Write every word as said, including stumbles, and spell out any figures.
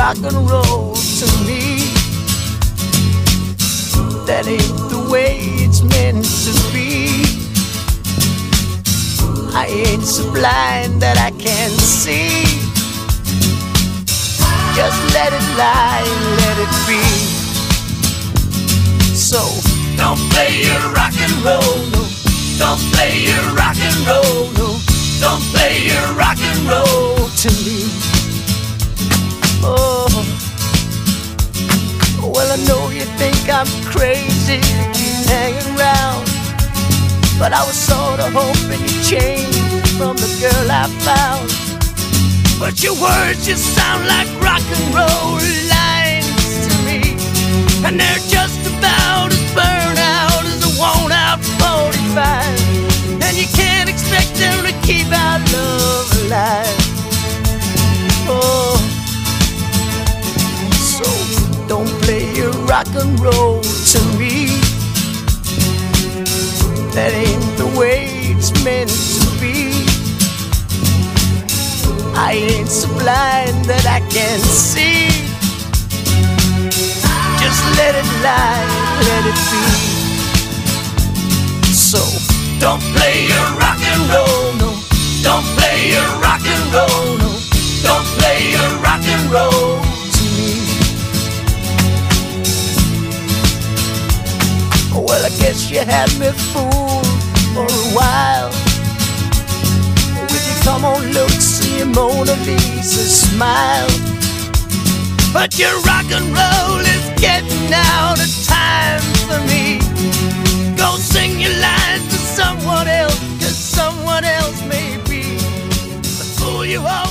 rock and roll to me. That ain't the way it's meant to be. I ain't so blind that I can't see. Just let it lie and let it be. So don't play your rock and roll, no. Don't play your rock and roll, no. Don't play your rock and roll to me. Oh, well, I know you think I'm crazy to keep hanging around, but I was sorta hoping you'd change from the girl I found. But your words just sound like rock and roll lines to me, and they're just about as burned out as a worn out forty-five. And you can't expect them to keep our love alive. Oh, so don't play your rock and roll to me. That ain't the way it's meant to be. I ain't so blind that I can't see. Just let it lie, let it be. So don't play your rock and roll, no. Don't play your rock and roll, no. Don't play your rock and roll to me. Well, I guess you had me fooled for a while with your come on looks and your Mona Lisa smile. But your rock and roll is getting out of time for me. Go sing your lines to someone else, 'cause someone else may be the fool you are.